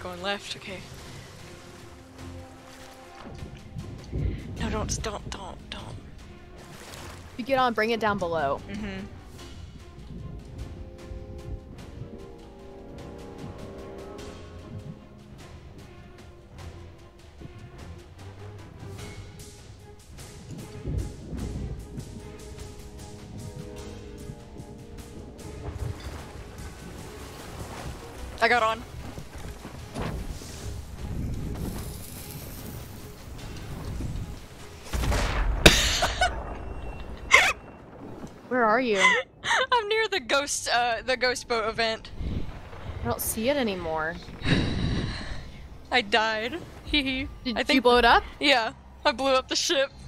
going left. Okay. No, don't. If you get on, bring it down below. Mm-hmm. I got on. Where are you? I'm near the ghost boat event. I don't see it anymore. I died. Hee hee. Did you blow it up? Yeah, I blew up the ship.